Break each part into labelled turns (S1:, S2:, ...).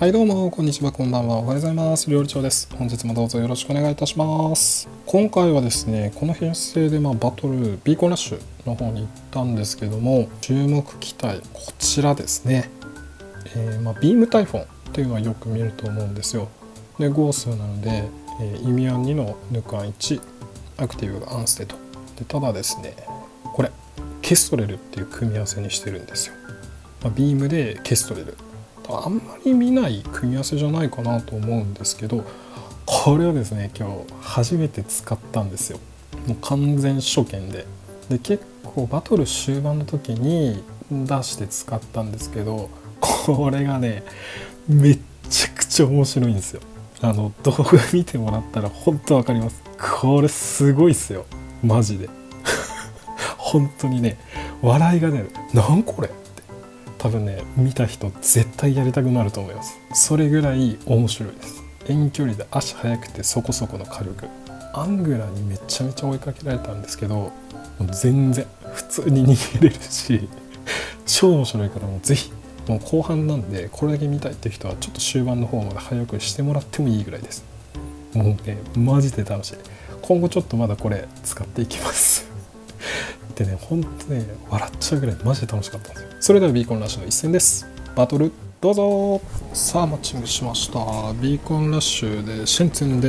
S1: はいどうも、こんにちは、こんばんは、おはようございます。料理長です。本日もどうぞよろしくお願いいたします。今回はですね、この編成でバトルビーコンラッシュの方に行ったんですけども、注目機体、こちらですね。ビームタイフォンっていうのはよく見ると思うんですよ。で、号数なので、イミアン2のヌカン1、アクティブがアンステと。で、ただですね、これ、ケストレルっていう組み合わせにしてるんですよ。ビームでケストレル。あんまり見ない組み合わせじゃないかなと思うんですけど、これをですね今日初めて使ったんですよ。もう完全初見で結構バトル終盤の時に出して使ったんですけど、これがねめっちゃくちゃ面白いんですよ。動画見てもらったら本当わかります。これすごいっすよマジで本当にね笑いが出る。なんこれ多分ね見た人絶対やりたくなると思います。それぐらい面白いです。遠距離で足速くてそこそこの火力、アングラにめちゃめちゃ追いかけられたんですけど、もう全然普通に逃げれるし超面白いからもうぜひ、もう後半なんでこれだけ見たいっていう人はちょっと終盤の方まで早くしてもらってもいいぐらいです。もうねマジで楽しい。今後ちょっとまだこれ使っていきますでね、ほんとね笑っちゃうぐらいマジで楽しかったんですよ。それではビーコンラッシュの一戦です。バトルどうぞ。さあマッチングしました。ビーコンラッシュでシェンツェンです。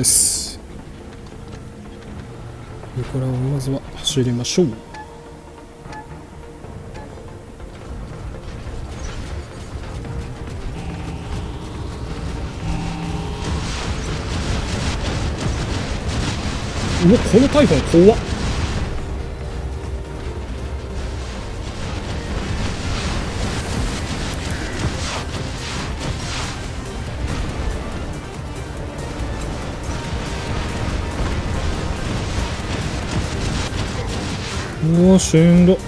S1: これをまずは走りましょう。うわこのタイフォン怖っ。うわしんど。よ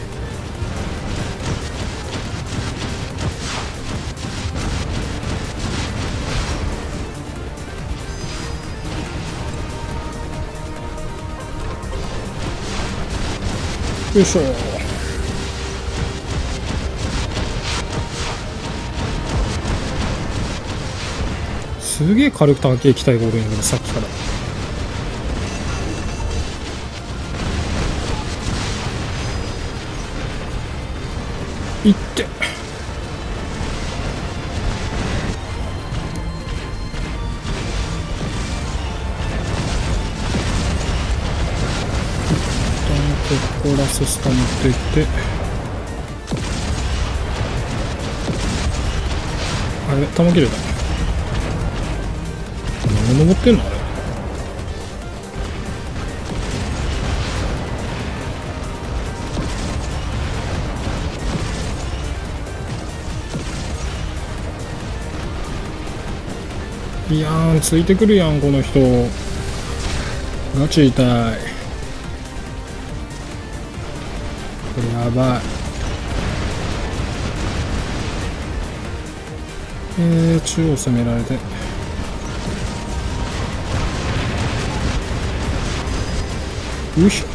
S1: いしょ。すげえ軽く高い機体がおるんやけどさっきから。いって一旦ここラススタ持っていって、あれ弾切れた。何登ってんのあれ。いやーんついてくるやんこの人。ガチ痛い。これやばい。中央攻められて、うひょ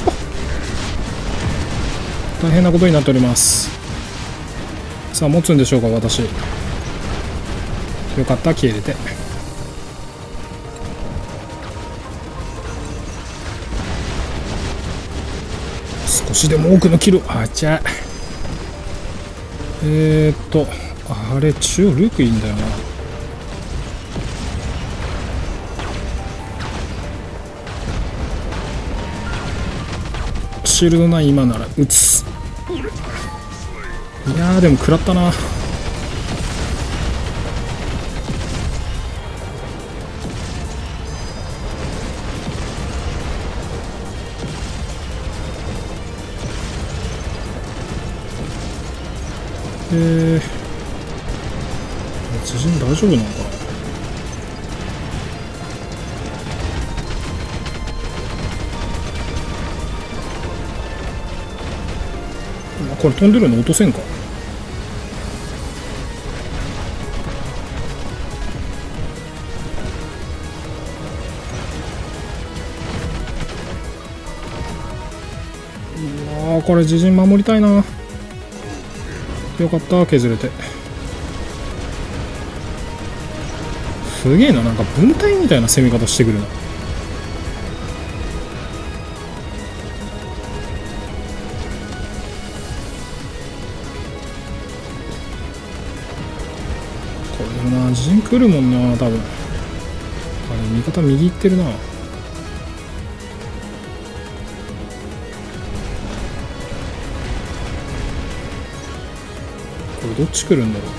S1: 大変なことになっております。さあ持つんでしょうか私。よかった消えれて。少しでも多くのキル。あちゃあれ中央ルークいいんだよな。シールドない今なら撃つ。いやーでも食らったな。知人大丈夫なのかな。これ飛んでるの落とせんか。うわこれ自陣守りたいな。よかった削れて。 すげえな、なんか分隊みたいな攻め方してくるな。これでもな、自陣来るもんな、多分。あれ、味方右行ってるな。これどっち来るんだろう。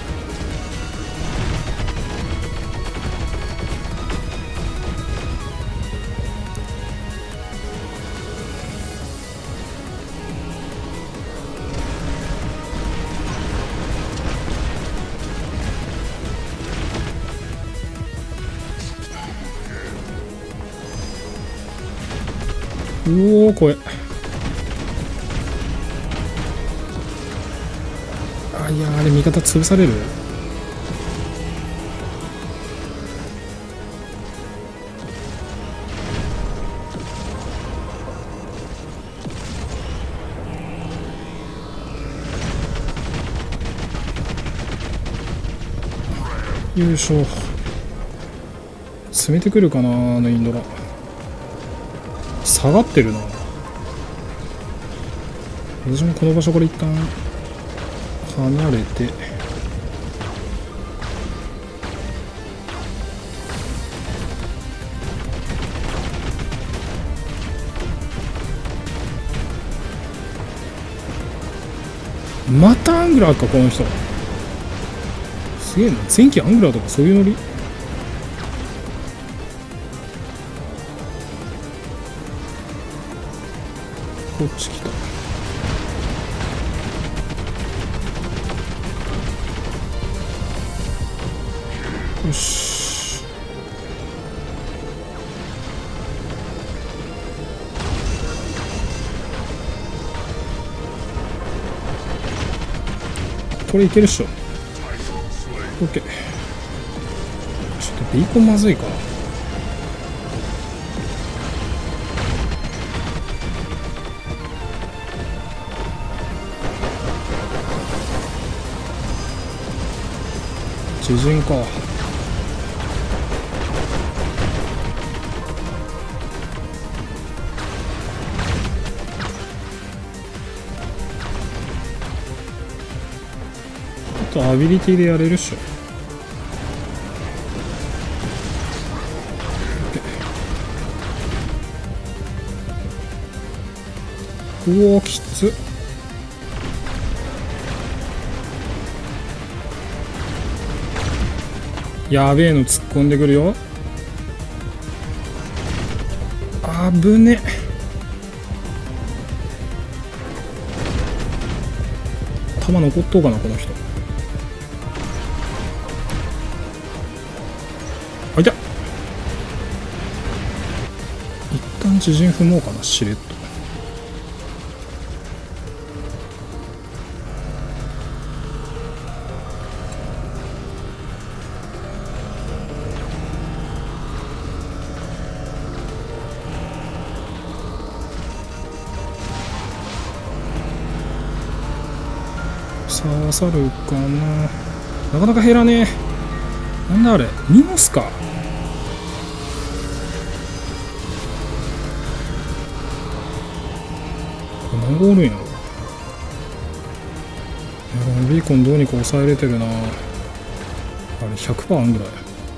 S1: おお、怖え。あ、いや、あれ味方潰される。よいしょ。詰めてくるかな、あのインドラ。下がってるな。私もこの場所から一旦離れて、またアングラーか、この人。すげえな、前期アングラーとかそういうノリ。こっち来た。よし。これいけるっしょ。オッケー。ちょっとビーコンまずいか。知人か。あとアビリティでやれるっしょ。うおー、きつ。やべえの突っ込んでくるよ。あぶね。弾残っとうかな、この人。あ、いた。一旦自陣踏もうかな、しれっと。刺さるかな。なかなか減らねえ。なんだあれ、ニモスか。何ゴールやろ。いや、このビーコンどうにか抑えれてるな。あれ 100% あんぐらい。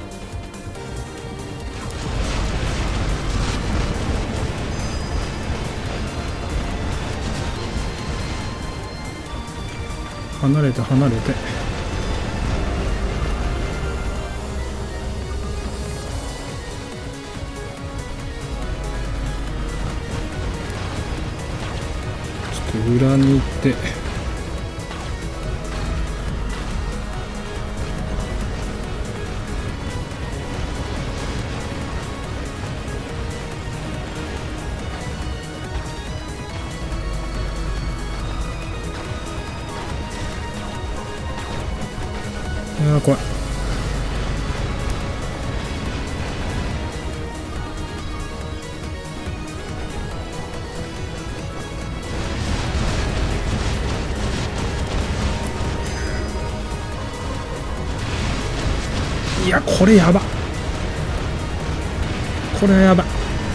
S1: 離れて離れて。ちょっと裏に行って。いやー、怖い。いや、これやば。 これはやばい。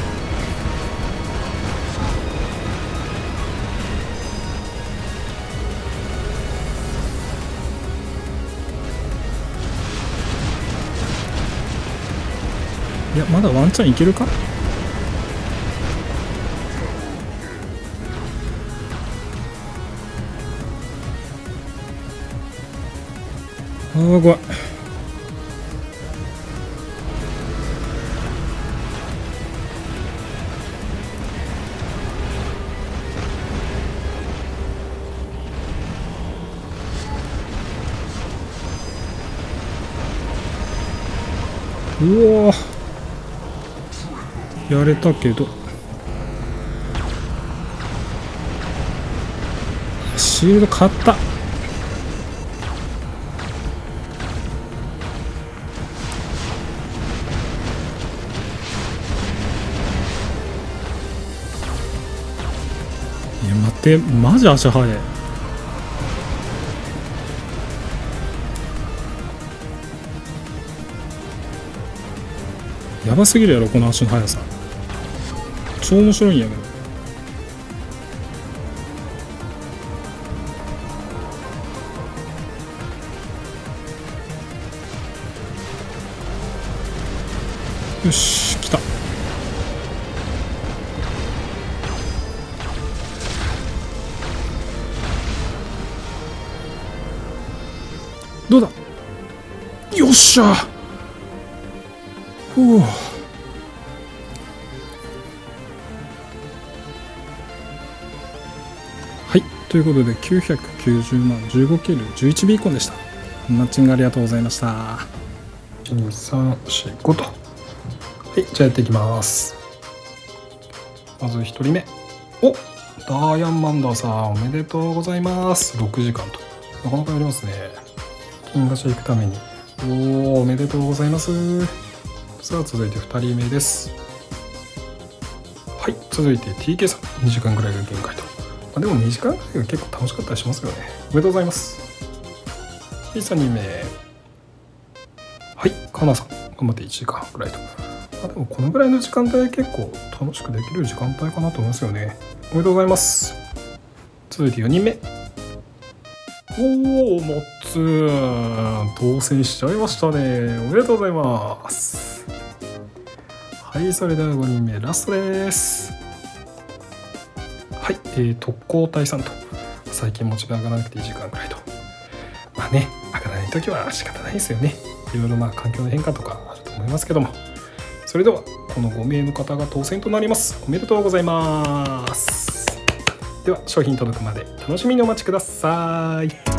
S1: いやまだワンチャンいけるか。あー怖い。うわやれたけどシールド買った。いや待ってマジ足速い。やばすぎるやろこの足の速さ。超面白いんやけど。よし来た。どうだ。よっしゃ。ふう。はい、ということで990万15キル11ビーコンでした。マッチングありがとうございました。12345と。はい、じゃあやっていきます。まず1人目、おダーヤンマンダーさんおめでとうございます。6時間となかなかやりますね。金河市行くためにおめでとうございます。さあ続いて2人目です。はい、続いて TK さん2時間ぐらいが限界と。でも2時間ぐらいが結構楽しかったりしますよね。おめでとうございます。はい、3人目、はいかなさん頑張って1時間ぐらいと。でもこのぐらいの時間帯結構楽しくできる時間帯かなと思いますよね。おめでとうございます。続いて4人目、おおモッツー当選しちゃいましたね。おめでとうございます。はい、それでは5人目ラストです。はい、特攻隊さんと最近モチベ上がらなくていい時間ぐらいと。まあね上がらない時は仕方ないですよね。いろいろ環境の変化とかあると思いますけども。それではこの5名の方が当選となります。おめでとうございます。では商品届くまで楽しみにお待ちください。